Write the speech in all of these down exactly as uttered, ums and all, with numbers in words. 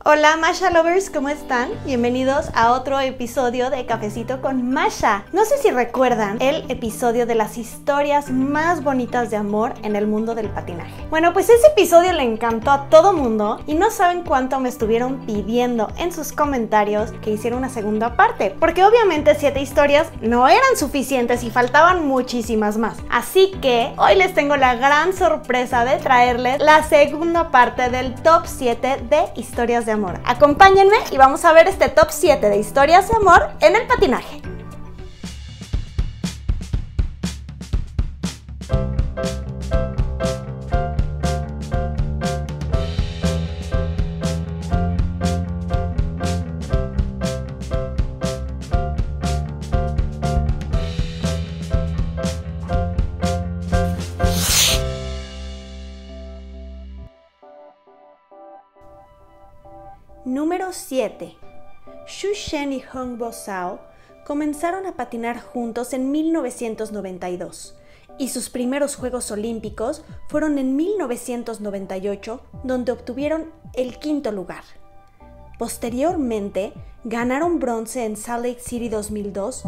Hola Masha Lovers, ¿cómo están? Bienvenidos a otro episodio de Cafecito con Masha. No sé si recuerdan el episodio de las historias más bonitas de amor en el mundo del patinaje. Bueno, pues ese episodio le encantó a todo mundo y no saben cuánto me estuvieron pidiendo en sus comentarios que hiciera una segunda parte, porque obviamente siete historias no eran suficientes y faltaban muchísimas más. Así que hoy les tengo la gran sorpresa de traerles la segunda parte del top siete de historias de amor. Acompáñenme y vamos a ver este top siete de historias de amor en el patinaje. Número siete. Xu Shen y Hongbo Zhao comenzaron a patinar juntos en mil novecientos noventa y dos y sus primeros Juegos Olímpicos fueron en mil novecientos noventa y ocho, donde obtuvieron el quinto lugar. Posteriormente, ganaron bronce en Salt Lake City dos mil dos,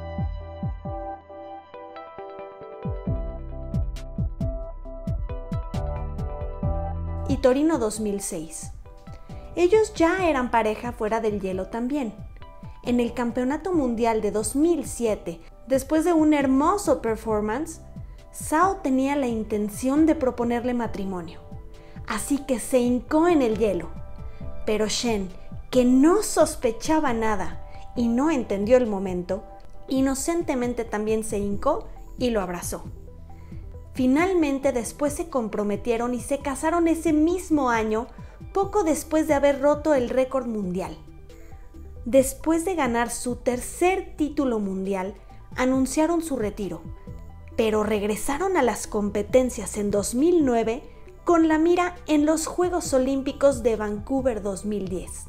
y Torino dos mil seis. Ellos ya eran pareja fuera del hielo también. En el Campeonato Mundial de dos mil siete, después de un hermoso performance, Zhao tenía la intención de proponerle matrimonio, así que se hincó en el hielo. Pero Shen, que no sospechaba nada y no entendió el momento, inocentemente también se hincó y lo abrazó. Finalmente después se comprometieron y se casaron ese mismo año, poco después de haber roto el récord mundial. Después de ganar su tercer título mundial, anunciaron su retiro, pero regresaron a las competencias en dos mil nueve con la mira en los Juegos Olímpicos de Vancouver dos mil diez.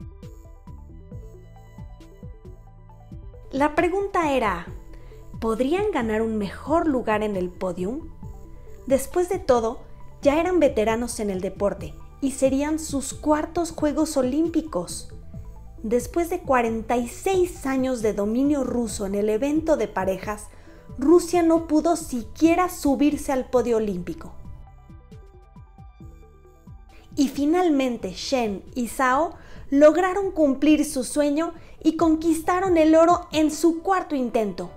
La pregunta era, ¿podrían ganar un mejor lugar en el podium? Después de todo, ya eran veteranos en el deporte y serían sus cuartos Juegos Olímpicos. Después de cuarenta y seis años de dominio ruso en el evento de parejas, Rusia no pudo siquiera subirse al podio olímpico. Y finalmente Shen y Zhao lograron cumplir su sueño y conquistaron el oro en su cuarto intento.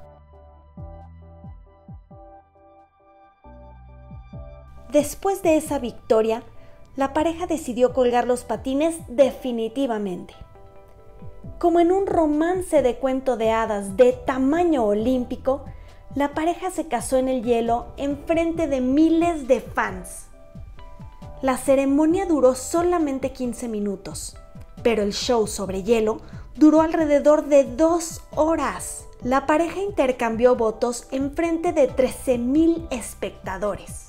Después de esa victoria, la pareja decidió colgar los patines definitivamente. Como en un romance de cuento de hadas de tamaño olímpico, la pareja se casó en el hielo en frente de miles de fans. La ceremonia duró solamente quince minutos, pero el show sobre hielo duró alrededor de dos horas. La pareja intercambió votos en frente de trece mil espectadores.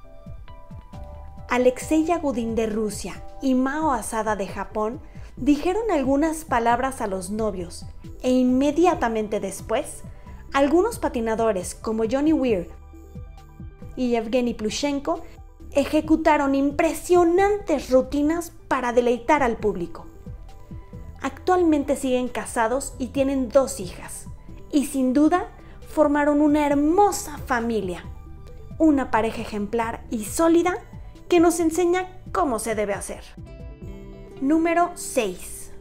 Alexei Yagudin de Rusia y Mao Asada de Japón dijeron algunas palabras a los novios e inmediatamente después, algunos patinadores como Johnny Weir y Yevgeny Plushenko ejecutaron impresionantes rutinas para deleitar al público. Actualmente siguen casados y tienen dos hijas y sin duda formaron una hermosa familia, una pareja ejemplar y sólida que nos enseña cómo se debe hacer. Número seis.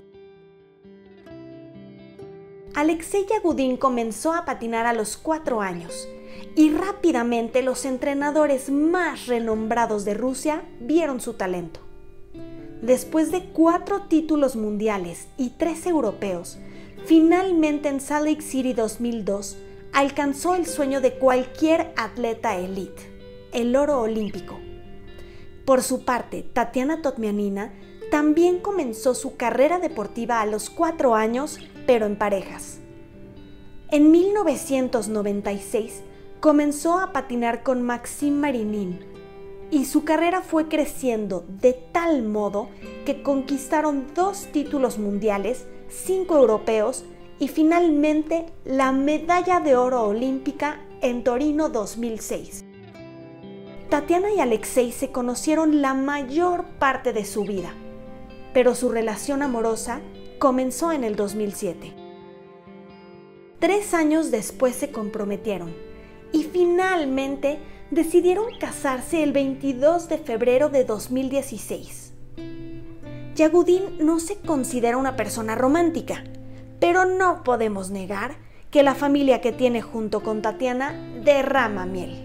Alexei Yagudin comenzó a patinar a los cuatro años y rápidamente los entrenadores más renombrados de Rusia vieron su talento. Después de cuatro títulos mundiales y tres europeos, finalmente en Salt Lake City dos mil dos alcanzó el sueño de cualquier atleta elite, el oro olímpico. Por su parte, Tatiana Totmianina también comenzó su carrera deportiva a los cuatro años, pero en parejas. En mil novecientos noventa y seis comenzó a patinar con Maxim Marinin y su carrera fue creciendo de tal modo que conquistaron dos títulos mundiales, cinco europeos y finalmente la medalla de oro olímpica en Torino dos mil seis. Tatiana y Alexei se conocieron la mayor parte de su vida, pero su relación amorosa comenzó en el dos mil siete. Tres años después se comprometieron y finalmente decidieron casarse el veintidós de febrero de dos mil dieciséis. Yagudin no se considera una persona romántica, pero no podemos negar que la familia que tiene junto con Tatiana derrama miel.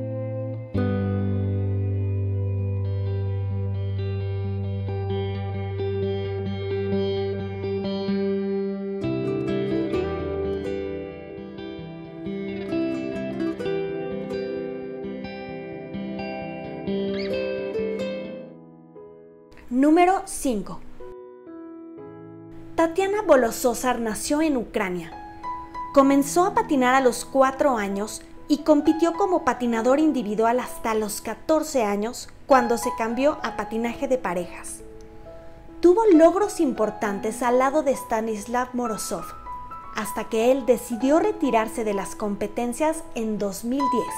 Número cinco. Tatiana Bolosózar nació en Ucrania. Comenzó a patinar a los cuatro años y compitió como patinador individual hasta los catorce años, cuando se cambió a patinaje de parejas. Tuvo logros importantes al lado de Stanislav Morozov, hasta que él decidió retirarse de las competencias en dos mil diez.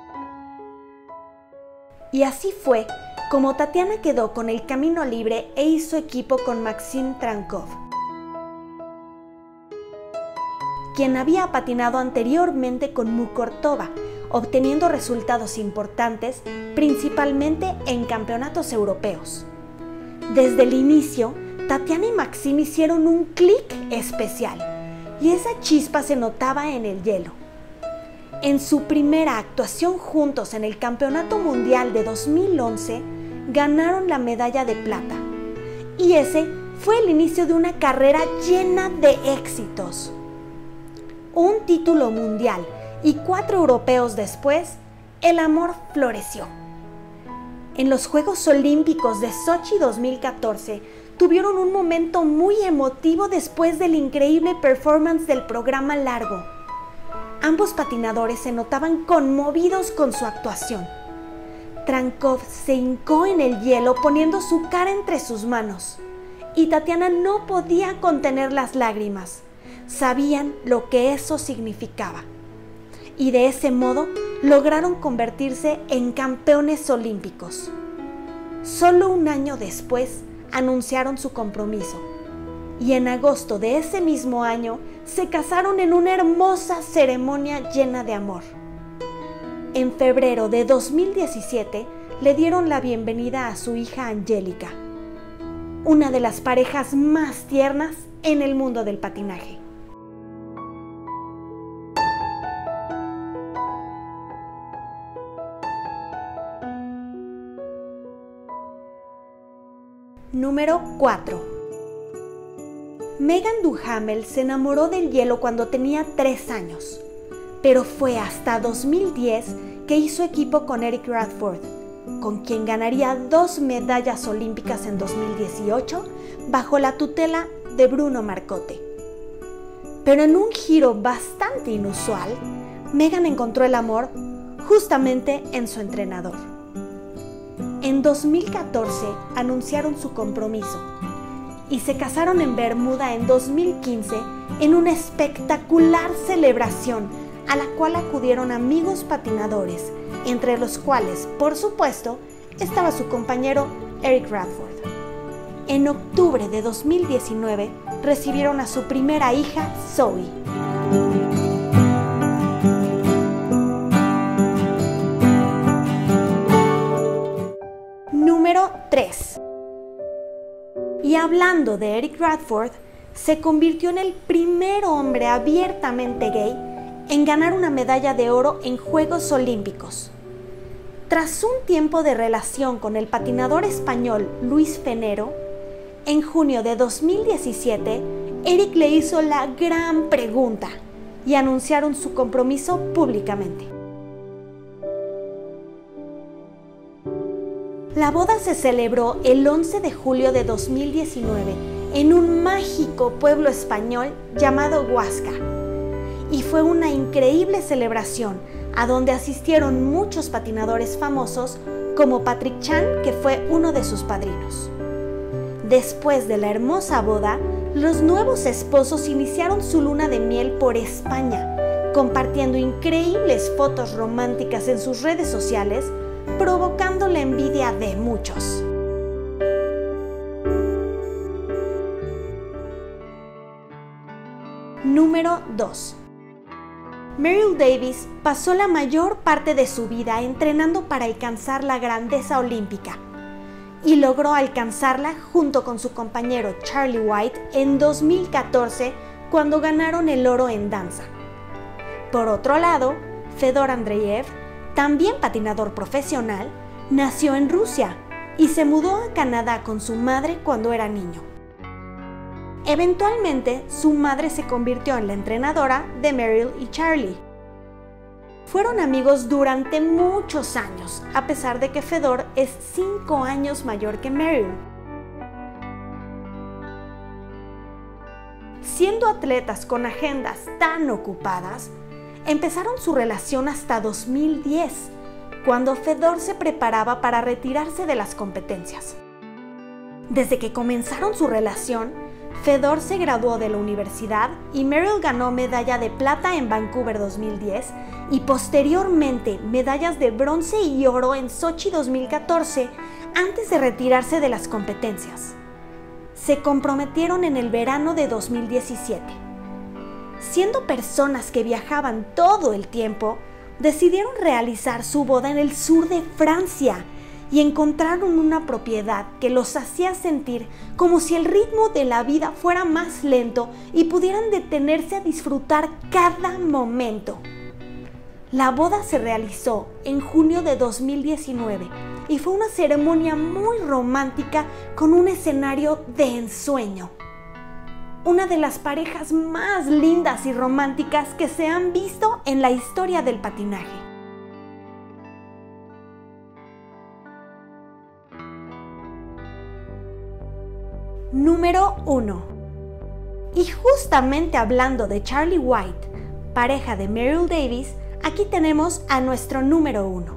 Y así fue como Tatiana quedó con el camino libre e hizo equipo con Maxim Trankov, quien había patinado anteriormente con Mukortova, obteniendo resultados importantes, principalmente en campeonatos europeos. Desde el inicio, Tatiana y Maxim hicieron un clic especial, y esa chispa se notaba en el hielo. En su primera actuación juntos en el Campeonato Mundial de dos mil once, ganaron la medalla de plata, y ese fue el inicio de una carrera llena de éxitos. Un título mundial y cuatro europeos después, el amor floreció. En los Juegos Olímpicos de Sochi dos mil catorce, tuvieron un momento muy emotivo después del increíble performance del programa largo. Ambos patinadores se notaban conmovidos con su actuación. Trankov se hincó en el hielo poniendo su cara entre sus manos, y Tatiana no podía contener las lágrimas. Sabían lo que eso significaba, y de ese modo lograron convertirse en campeones olímpicos. Solo un año después anunciaron su compromiso, y en agosto de ese mismo año se casaron en una hermosa ceremonia llena de amor. En febrero de dos mil diecisiete le dieron la bienvenida a su hija Angélica, una de las parejas más tiernas en el mundo del patinaje. Número cuatro. Megan Duhamel se enamoró del hielo cuando tenía tres años, pero fue hasta dos mil diez que hizo equipo con Eric Radford, con quien ganaría dos medallas olímpicas en dos mil dieciocho bajo la tutela de Bruno Marcotte. Pero en un giro bastante inusual, Megan encontró el amor justamente en su entrenador. En dos mil catorce anunciaron su compromiso y se casaron en Bermuda en dos mil quince en una espectacular celebración a la cual acudieron amigos patinadores, entre los cuales, por supuesto, estaba su compañero Eric Radford. En octubre de dos mil diecinueve recibieron a su primera hija, Zoe. Número tres. Y hablando de Eric Radford, se convirtió en el primer hombre abiertamente gay en ganar una medalla de oro en Juegos Olímpicos. Tras un tiempo de relación con el patinador español Luis Fenero, en junio de dos mil diecisiete, Eric le hizo la gran pregunta y anunciaron su compromiso públicamente. La boda se celebró el once de julio de dos mil diecinueve en un mágico pueblo español llamado Huasca, y fue una increíble celebración a donde asistieron muchos patinadores famosos como Patrick Chan, que fue uno de sus padrinos. Después de la hermosa boda, los nuevos esposos iniciaron su luna de miel por España, compartiendo increíbles fotos románticas en sus redes sociales, provocando la envidia de muchos. Número dos. Meryl Davis pasó la mayor parte de su vida entrenando para alcanzar la grandeza olímpica y logró alcanzarla junto con su compañero Charlie White en dos mil catorce cuando ganaron el oro en danza. Por otro lado, Fedor Andreev, también patinador profesional, nació en Rusia y se mudó a Canadá con su madre cuando era niño. Eventualmente, su madre se convirtió en la entrenadora de Meryl y Charlie. Fueron amigos durante muchos años, a pesar de que Fedor es cinco años mayor que Meryl. Siendo atletas con agendas tan ocupadas, empezaron su relación hasta dos mil diez, cuando Fedor se preparaba para retirarse de las competencias. Desde que comenzaron su relación, Fedor se graduó de la universidad y Meryl ganó medalla de plata en Vancouver dos mil diez y posteriormente medallas de bronce y oro en Sochi dos mil catorce antes de retirarse de las competencias. Se comprometieron en el verano de dos mil diecisiete. Siendo personas que viajaban todo el tiempo, decidieron realizar su boda en el sur de Francia y encontraron una propiedad que los hacía sentir como si el ritmo de la vida fuera más lento y pudieran detenerse a disfrutar cada momento. La boda se realizó en junio de dos mil diecinueve y fue una ceremonia muy romántica con un escenario de ensueño. Una de las parejas más lindas y románticas que se han visto en la historia del patinaje. Número uno. Y justamente hablando de Charlie White, pareja de Meryl Davis, aquí tenemos a nuestro número uno.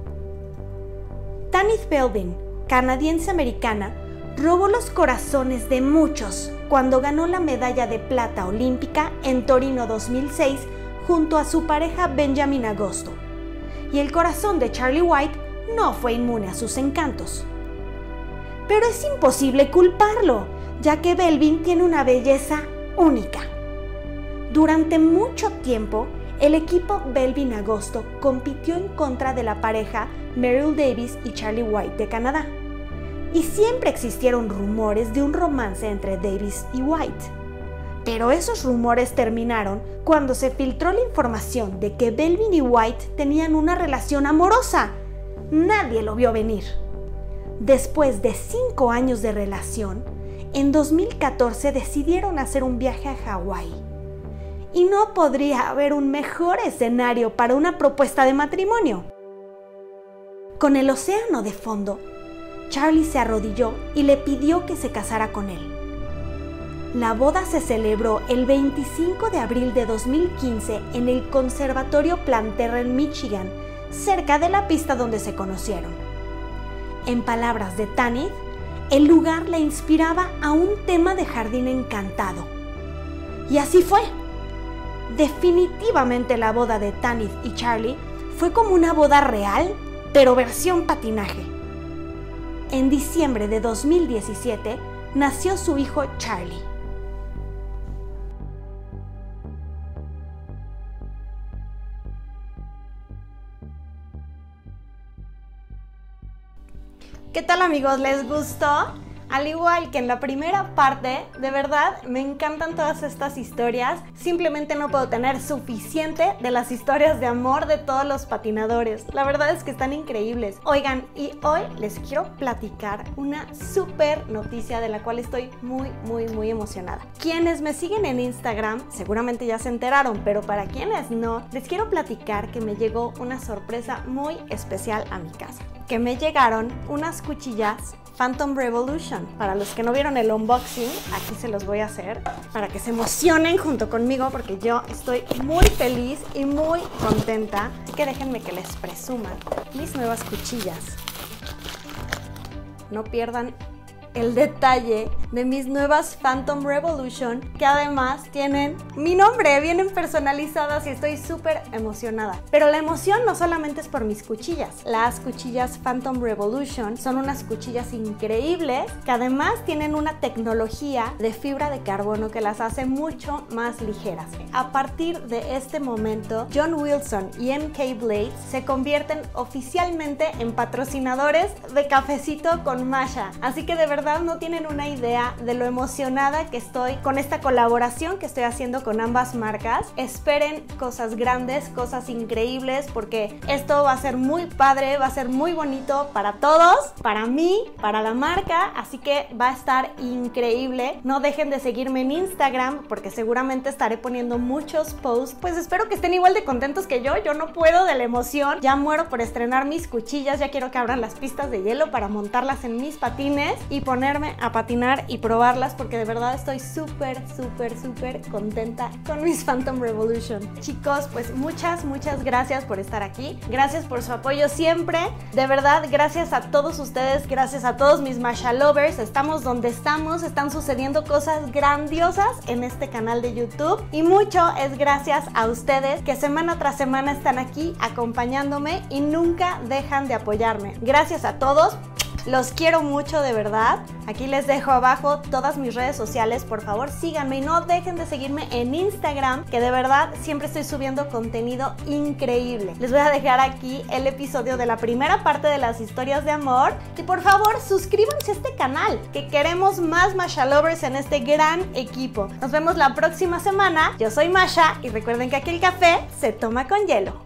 Tanith Belbin, canadiense-americana, robó los corazones de muchos cuando ganó la medalla de plata olímpica en Torino dos mil seis junto a su pareja Benjamin Agosto. Y el corazón de Charlie White no fue inmune a sus encantos. Pero es imposible culparlo, ya que Belbin tiene una belleza única. Durante mucho tiempo, el equipo Belbin Agosto compitió en contra de la pareja Meryl Davis y Charlie White de Canadá. Y siempre existieron rumores de un romance entre Davis y White. Pero esos rumores terminaron cuando se filtró la información de que Belbin y White tenían una relación amorosa. Nadie lo vio venir. Después de cinco años de relación, en dos mil catorce decidieron hacer un viaje a Hawái. Y no podría haber un mejor escenario para una propuesta de matrimonio. Con el océano de fondo, Charlie se arrodilló y le pidió que se casara con él. La boda se celebró el veinticinco de abril de dos mil quince en el Conservatorio Planterra en Michigan, cerca de la pista donde se conocieron. En palabras de Tanith, el lugar le inspiraba a un tema de jardín encantado. Y así fue. Definitivamente la boda de Tanith y Charlie fue como una boda real, pero versión patinaje. En diciembre de dos mil diecisiete nació su hijo Charlie. ¿Qué tal, amigos? ¿Les gustó? Al igual que en la primera parte, de verdad me encantan todas estas historias. Simplemente no puedo tener suficiente de las historias de amor de todos los patinadores. La verdad es que están increíbles. Oigan, y hoy les quiero platicar una súper noticia de la cual estoy muy, muy, muy emocionada. Quienes me siguen en Instagram seguramente ya se enteraron, pero para quienes no, les quiero platicar que me llegó una sorpresa muy especial a mi casa. Que me llegaron unas cuchillas Phantom Revolution. Para los que no vieron el unboxing, aquí se los voy a hacer para que se emocionen junto conmigo, porque yo estoy muy feliz y muy contenta. Así que déjenme que les presuma mis nuevas cuchillas. No pierdan el detalle de mis nuevas Phantom Revolution, que además tienen mi nombre, vienen personalizadas y estoy súper emocionada. Pero la emoción no solamente es por mis cuchillas. Las cuchillas Phantom Revolution son unas cuchillas increíbles que además tienen una tecnología de fibra de carbono que las hace mucho más ligeras. A partir de este momento, John Wilson y M K Blades se convierten oficialmente en patrocinadores de Cafecito con Masha. Así que de verdad no tienen una idea de lo emocionada que estoy con esta colaboración que estoy haciendo con ambas marcas. Esperen cosas grandes, cosas increíbles, porque esto va a ser muy padre, va a ser muy bonito para todos, para mí, para la marca, así que va a estar increíble. No dejen de seguirme en Instagram porque seguramente estaré poniendo muchos posts. Pues espero que estén igual de contentos que yo. Yo no puedo de la emoción, ya muero por estrenar mis cuchillas, ya quiero que abran las pistas de hielo para montarlas en mis patines y ponerme a patinar y probarlas, porque de verdad estoy súper, súper, súper contenta con mis Phantom Revolution. Chicos, pues muchas, muchas gracias por estar aquí, gracias por su apoyo siempre, de verdad, gracias a todos ustedes, gracias a todos mis Masha lovers, estamos donde estamos, están sucediendo cosas grandiosas en este canal de YouTube y mucho es gracias a ustedes que semana tras semana están aquí acompañándome y nunca dejan de apoyarme. Gracias a todos. Los quiero mucho, de verdad. Aquí les dejo abajo todas mis redes sociales. Por favor, síganme y no dejen de seguirme en Instagram, que de verdad siempre estoy subiendo contenido increíble. Les voy a dejar aquí el episodio de la primera parte de las historias de amor. Y por favor, suscríbanse a este canal, que queremos más Masha lovers en este gran equipo. Nos vemos la próxima semana. Yo soy Masha y recuerden que aquí el café se toma con hielo.